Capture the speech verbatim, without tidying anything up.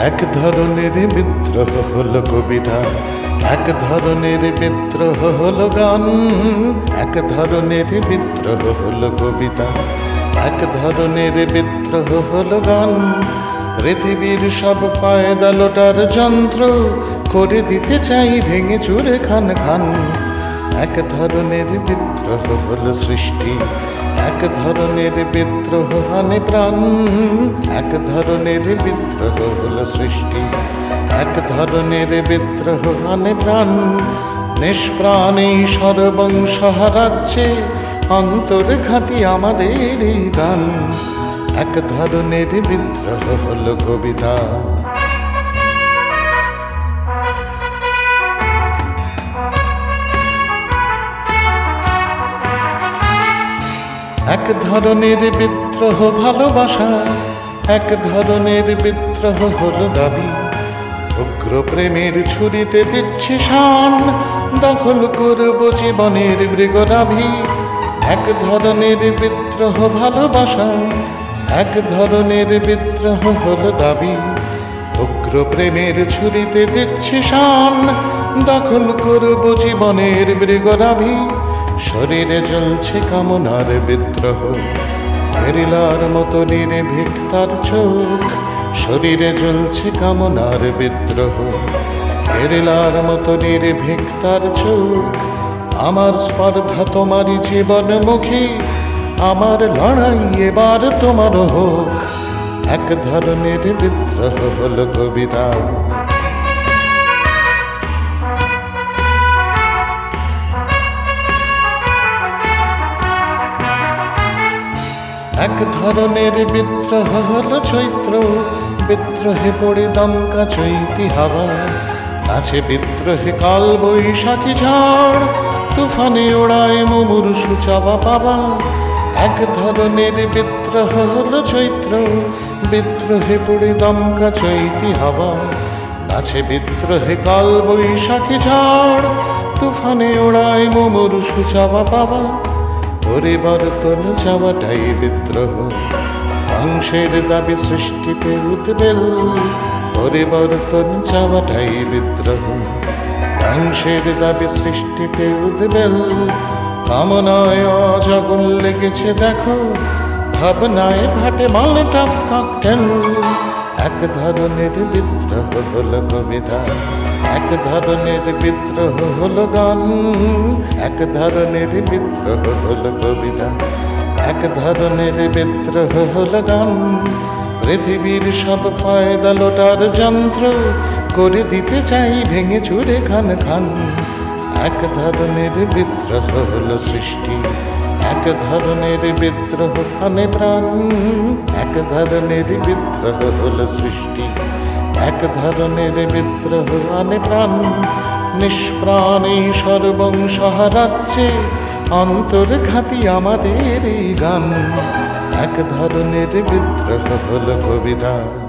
এক ধরনের বিদ্রোহ হলো কবিতা, এক ধরনের বিদ্রোহ হলো গান, এক ধরনের বিদ্রোহ হলো কবিতা, এক ধরনের বিদ্রোহ হলো গান। পৃথিবীর সব ফায়দা লোটার যন্ত্র করে দিতে চাই ভেঙে চুরে খান খান। এক ধরনের বিদ্রোহ হলো সৃষ্টি, এক ধরনের বিদ্রোহ হানে প্রাণ। এক ধরনের বিদ্রোহ হলো সৃষ্টি, এক ধরনের বিদ্রোহ হানে প্রাণ। নিষ্প্রাণ এই সর্বংশ হারাচ্ছে অন্তর্ঘাতী আমাদের এই গান। এক ধরনের বিদ্রোহ হলো কবিতা। এক ধরনের বিদ্রোহ ভালোবাসা, এক ধরনের বিদ্রোহ হলো দাবি। উগ্র প্রেমের ছুরিতে দিচ্ছি শান, দখল করব জীবনের মৃগনাভি। এক ধরনের বিদ্রোহ ভালোবাসা, এক ধরনের বিদ্রোহ হলো দাবি। উগ্র প্রেমের ছুরিতে দিচ্ছি শান, দখল করব জীবনের মৃগনাভি। শরীরে জ্বলছে কামনার বিদ্রোহ, গেরিলার মতো নির্ভীক তার চোখ। শরীরে জ্বলছে কামনার বিদ্রোহ, গেরিলার মতো নির্ভীক তার চোখ। আমার স্পর্ধা তোমারই জীবনমুখী, আমার লড়াই এবার তোমার হোক। এক ধরনের বিদ্রোহ হলো কবিতা। এক ধরনের বিদ্রোহ হলো চৈত্র, বিদ্রোহে পড়ে দমকা চৈতি হাওয়া। নাচে বিদ্রোহে কাল বৈশাখী ঝড়, তুফানে ওড়ায় মুমূর্ষু চাওয়া পাওয়া। এক ধরনের বিদ্রোহ হলো চৈত্র, বিদ্রোহে পড়ে দমকা চৈতি হাওয়া। নাচে বিদ্রোহে কাল বৈশাখী ঝড়, তুফানে ওড়ায় মুমূর্ষু চাওয়া পাওয়া। পরিবর্তন চাওয়াটাই বিদ্রোহ, ধ্বংসের দাবি সৃষ্টিতে উদ্বেল। পরিবর্তন চাওয়াটাই বিদ্রোহ, ধ্বংসের দাবি সৃষ্টিতে উদ্বেল। কামনায় অজগুন লেগেছে দেখো, ভাবনায় ভাটে মালটা ককটেল। এক ধরনের বিদ্রোহ হলো কবিতা, এক ধরনের বিদ্রোহ হলো গান, এক ধরনের বিদ্রোহ হলো কবিতা, এক ধরনের বিদ্রোহ হলো গান। পৃথিবীর সব ফায়দা লোটার যন্ত্র করে দিতে চাই ভেঙে চুরে খান খান। এক ধরনের বিদ্রোহ হলো সৃষ্টি, এক ধরনের বিদ্রোহ হানে প্রাণ। এক ধরনের বিদ্রোহ হলো সৃষ্টি, এক ধরনের বিদ্রোহ হানে প্রাণ। নিষ্প্রাণ এই সর্বংশ হারাচ্ছে অন্তর্ঘাতী আমাদের এই গান। এক ধরনের বিদ্রোহ হলো কবিতা।